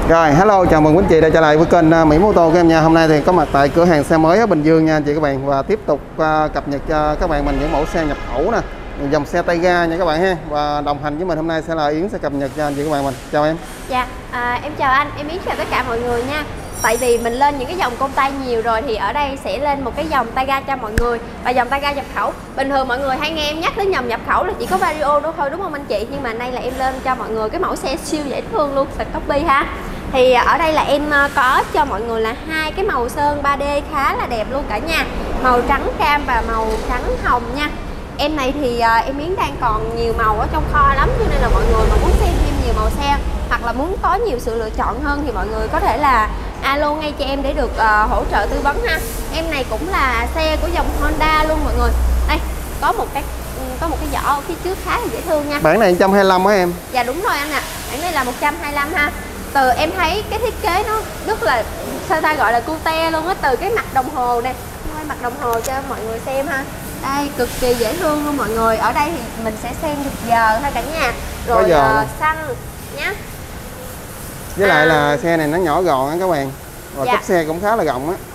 Rồi, hello, chào mừng quý anh chị đã trở lại với kênh Mỹ Mô Tô của em nha. Hôm nay thì có mặt tại cửa hàng xe mới ở Bình Dương nha anh chị các bạn. Và tiếp tục cập nhật cho các bạn mình những mẫu xe nhập khẩu nè, dòng xe tay ga nha các bạn ha. Và đồng hành với mình hôm nay sẽ là Yến, sẽ cập nhật cho anh chị các bạn mình. Chào em. Dạ, em chào anh, em Yến chào tất cả mọi người nha. Tại vì mình lên những cái dòng công tay nhiều rồi thì ở đây sẽ lên một cái dòng tay ga cho mọi người. Và dòng tay ga nhập khẩu, bình thường mọi người hay nghe em nhắc đến dòng nhập khẩu là chỉ có Vario đó thôi đúng không anh chị? Nhưng mà nay là em lên cho mọi người cái mẫu xe siêu dễ thương luôn, Smart Copy ha. Thì ở đây là em có cho mọi người là hai cái màu sơn 3D khá là đẹp luôn cả nhà. Màu trắng cam và màu trắng hồng nha. Em này thì em Yến đang còn nhiều màu ở trong kho lắm, cho nên là mọi người mà muốn xem thêm nhiều màu xe hoặc là muốn có nhiều sự lựa chọn hơn thì mọi người có thể là alo ngay cho em để được hỗ trợ tư vấn ha. Em này cũng là xe của dòng Honda luôn mọi người. Đây, có một cái vỏ ở phía trước khá là dễ thương nha. Bản này 125 á em. Dạ đúng rồi anh ạ. Bản này là 125 ha. Từ em thấy cái thiết kế nó rất là sao ta gọi là cute luôn á, từ cái mặt đồng hồ nè, quay mặt đồng hồ cho mọi người xem ha. Đây, cực kỳ dễ thương luôn mọi người. Ở đây thì mình sẽ xem được giờ ha cả nhà. Rồi xăng nhá. Với lại là xe này nó nhỏ gọn á các bạn. Và cấp xe cũng khá là rộng á.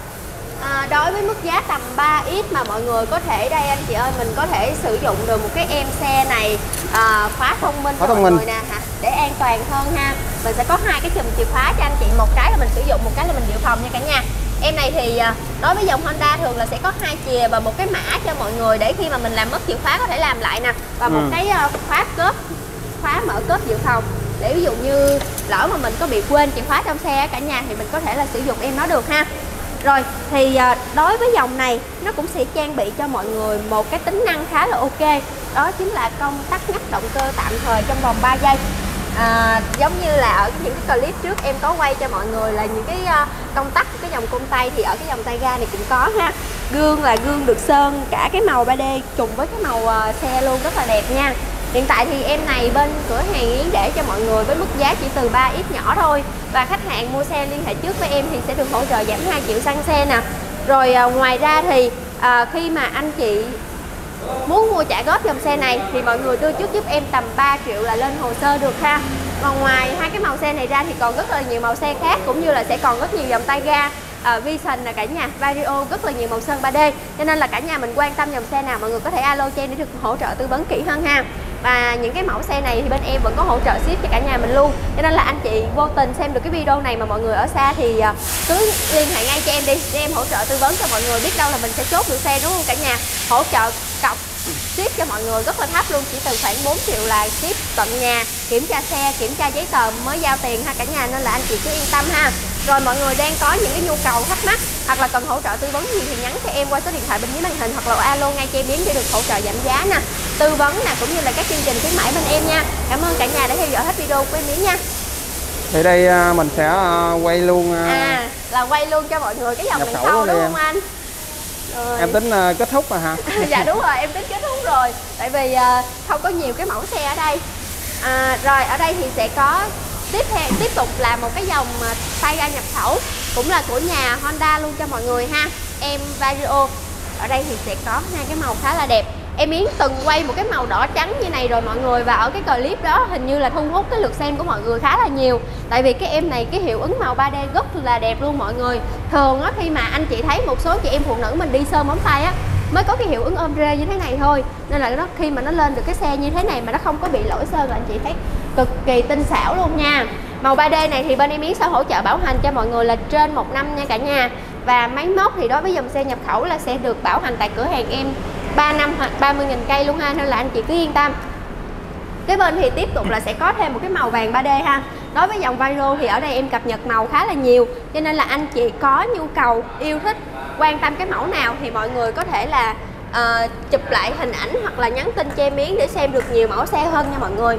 Đối với mức giá tầm 3x mà mọi người có thể, đây anh chị ơi, mình có thể sử dụng được một cái em xe này khóa thông minh cho mọi người nè hả, để an toàn hơn ha. Mình sẽ có hai cái chùm chìa khóa cho anh chị, một cái là mình sử dụng, một cái là mình dự phòng nha cả nhà. Em này thì đối với dòng Honda thường là sẽ có hai chìa và một cái mã cho mọi người để khi mà mình làm mất chìa khóa có thể làm lại nè, và một cái khóa cốp, khóa mở cốp dự phòng, để ví dụ như lỡ mà mình có bị quên chìa khóa trong xe cả nhà thì mình có thể là sử dụng em nó được ha. Rồi thì đối với dòng này nó cũng sẽ trang bị cho mọi người một cái tính năng khá là ok, đó chính là công tắc ngắt động cơ tạm thời trong vòng 3 giây. Giống như là ở những cái clip trước em có quay cho mọi người là những cái công tắc của cái dòng côn tay thì ở cái dòng tay ga này cũng có ha. Gương là gương được sơn cả cái màu 3D trùng với cái màu xe luôn, rất là đẹp nha. Hiện tại thì em này bên cửa hàng Yến để cho mọi người với mức giá chỉ từ 3x nhỏ thôi. Và khách hàng mua xe liên hệ trước với em thì sẽ được hỗ trợ giảm 2 triệu xăng xe nè. Rồi ngoài ra thì khi mà anh chị muốn mua trả góp dòng xe này thì mọi người đưa trước giúp em tầm 3 triệu là lên hồ sơ được ha. Còn ngoài hai cái màu xe này ra thì còn rất là nhiều màu xe khác, cũng như là sẽ còn rất nhiều dòng tay ga Vision là cả nhà, Vario, rất là nhiều màu sơn 3D. Cho nên là cả nhà mình quan tâm dòng xe nào mọi người có thể alo cho em để được hỗ trợ tư vấn kỹ hơn ha. Và những cái mẫu xe này thì bên em vẫn có hỗ trợ ship cho cả nhà mình luôn. Cho nên là anh chị vô tình xem được cái video này mà mọi người ở xa thì cứ liên hệ ngay cho em đi, để em hỗ trợ tư vấn cho mọi người, biết đâu là mình sẽ chốt được xe đúng không cả nhà. Hỗ trợ cọc ship cho mọi người rất là thấp luôn, chỉ từ khoảng 4 triệu là ship tận nhà, kiểm tra xe, kiểm tra giấy tờ mới giao tiền ha cả nhà. Nên là anh chị cứ yên tâm ha. Rồi mọi người đang có những cái nhu cầu thắc mắc hoặc là cần hỗ trợ tư vấn gì thì nhắn cho em qua số điện thoại bên dưới màn hình, hoặc là alo ngay cho em Yến để được hỗ trợ giảm giá nè, tư vấn nè, cũng như là các chương trình khuyến mãi bên em nha. Cảm ơn cả nhà đã theo dõi hết video của em Yến nha. Thì đây mình sẽ quay luôn là quay luôn cho mọi người cái dòng đằng sau đúng không anh? Rồi. Em tính kết thúc rồi hả? Dạ đúng rồi, em tính kết thúc rồi. Tại vì không có nhiều cái mẫu xe ở đây. Rồi ở đây thì sẽ có tiếp tục là một cái dòng tay ga nhập khẩu, cũng là của nhà Honda luôn cho mọi người ha. Em Vario. Ở đây thì sẽ có hai cái màu khá là đẹp. Em Yến từng quay một cái màu đỏ trắng như này rồi mọi người, và ở cái clip đó hình như là thu hút cái lượt xem của mọi người khá là nhiều. Tại vì cái em này cái hiệu ứng màu 3D rất là đẹp luôn mọi người. Thường á, khi mà anh chị thấy một số chị em phụ nữ mình đi sơn móng tay á mới có cái hiệu ứng ôm rê như thế này thôi. Nên là khi mà nó lên được cái xe như thế này mà nó không có bị lỗi sơn là anh chị thấy cực kỳ tinh xảo luôn nha. Màu 3D này thì bên em Yến sẽ hỗ trợ bảo hành cho mọi người là trên 1 năm nha cả nhà. Và máy móc thì đối với dòng xe nhập khẩu là sẽ được bảo hành tại cửa hàng em 3 năm hoặc 30.000 cây luôn ha, nên là anh chị cứ yên tâm. Cái bên thì tiếp tục là sẽ có thêm một cái màu vàng 3D ha. Đối với dòng Vario thì ở đây em cập nhật màu khá là nhiều, cho nên là anh chị có nhu cầu, yêu thích, quan tâm cái mẫu nào thì mọi người có thể là chụp lại hình ảnh hoặc là nhắn tin cho em Yến để xem được nhiều mẫu xe hơn nha mọi người.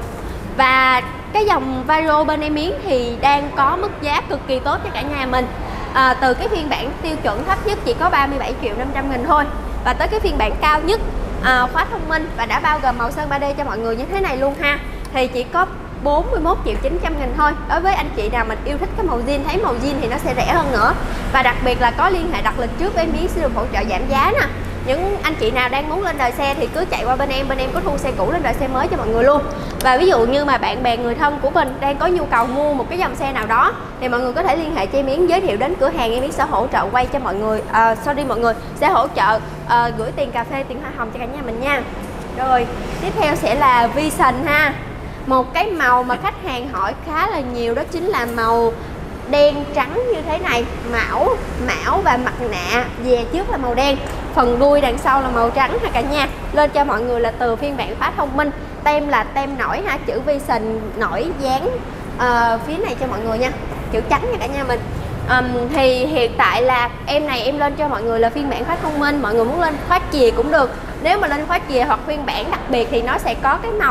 Và cái dòng Vario bên em Yến thì đang có mức giá cực kỳ tốt cho cả nhà mình. Từ cái phiên bản tiêu chuẩn thấp nhất chỉ có 37.500.000 thôi, và tới cái phiên bản cao nhất khóa thông minh và đã bao gồm màu sơn 3D cho mọi người như thế này luôn ha, thì chỉ có 41.900.000 thôi. Đối với anh chị nào mình yêu thích cái màu zin, thấy màu zin thì nó sẽ rẻ hơn nữa. Và đặc biệt là có liên hệ đặt lịch trước với em Yến sẽ được hỗ trợ giảm giá nè. những anh chị nào đang muốn lên đời xe thì cứ chạy qua bên em có thu xe cũ lên đời xe mới cho mọi người luôn. Và ví dụ như mà bạn bè người thân của mình đang có nhu cầu mua một cái dòng xe nào đó thì mọi người có thể liên hệ cho em Yến, giới thiệu đến cửa hàng, em Yến sẽ hỗ trợ quay cho mọi người, mọi người sẽ hỗ trợ gửi tiền cà phê, tiền hoa hồng cho cả nhà mình nha. Rồi tiếp theo sẽ là Vision ha. Một cái màu mà khách hàng hỏi khá là nhiều đó chính là màu đen trắng như thế này. Mão và mặt nạ về trước là màu đen, phần đuôi đằng sau là màu trắng ha cả nhà. Lên cho mọi người là từ phiên bản khá thông minh. Tem là tem nổi ha, chữ Vision nổi dán phía này cho mọi người nha, chữ trắng nha cả nhà mình. Thì hiện tại là em lên cho mọi người là phiên bản khá thông minh. Mọi người muốn lên khóa chìa cũng được. Nếu mà lên khóa chìa hoặc phiên bản đặc biệt thì nó sẽ có cái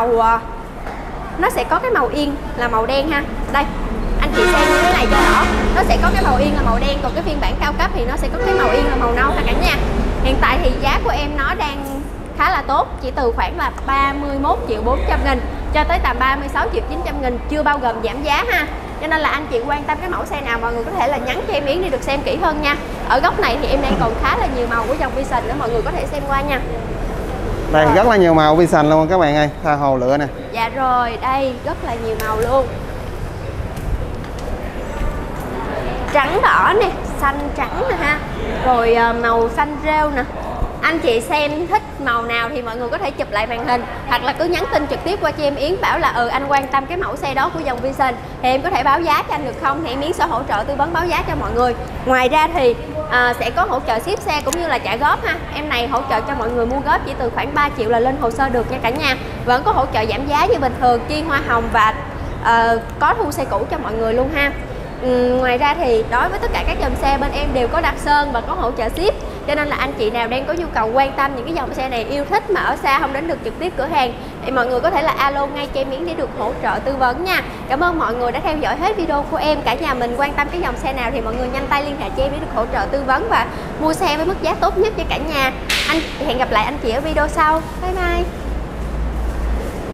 màu yên là màu đen ha. Đây anh chị xem như thế này cho rõ, nó sẽ có cái màu yên là màu đen, còn cái phiên bản cao cấp thì nó sẽ có cái màu yên là màu nâu ha cả nhà. Hiện tại thì giá của em nó đang khá là tốt, chỉ từ khoảng là 31.400.000 cho tới tầm 36.900.000, chưa bao gồm giảm giá ha. Cho nên là anh chị quan tâm cái mẫu xe nào mọi người có thể là nhắn cho em Yến để được xem kỹ hơn nha. Ở góc này thì em đang còn khá là nhiều màu của dòng Vision nữa, mọi người có thể xem qua nha. Đây rất là nhiều màu Vision luôn các bạn ơi, tha hồ lựa nè. Dạ rồi, đây rất là nhiều màu luôn. Trắng đỏ nè, xanh trắng nè ha. Rồi màu xanh rêu nè. Anh chị xem thích màu nào thì mọi người có thể chụp lại màn hình hoặc là cứ nhắn tin trực tiếp qua cho em Yến bảo là anh quan tâm cái mẫu xe đó của dòng Vision thì em có thể báo giá cho anh được không, thì em Yến sẽ hỗ trợ tư vấn báo giá cho mọi người. Ngoài ra thì sẽ có hỗ trợ ship xe cũng như là trả góp ha. Em này hỗ trợ cho mọi người mua góp chỉ từ khoảng 3 triệu là lên hồ sơ được nha cả nhà. Vẫn có hỗ trợ giảm giá như bình thường, chi hoa hồng và có thu xe cũ cho mọi người luôn ha. Ngoài ra thì đối với tất cả các dòng xe bên em đều có đặt sơn và có hỗ trợ ship, cho nên là anh chị nào đang có nhu cầu quan tâm những cái dòng xe này, yêu thích mà ở xa không đến được trực tiếp cửa hàng thì mọi người có thể là alo ngay cho em Yến để được hỗ trợ tư vấn nha. Cảm ơn mọi người đã theo dõi hết video của em. Cả nhà mình quan tâm cái dòng xe nào thì mọi người nhanh tay liên hệ cho em để được hỗ trợ tư vấn và mua xe với mức giá tốt nhất cho cả nhà. Hẹn gặp lại anh chị ở video sau. Bye bye.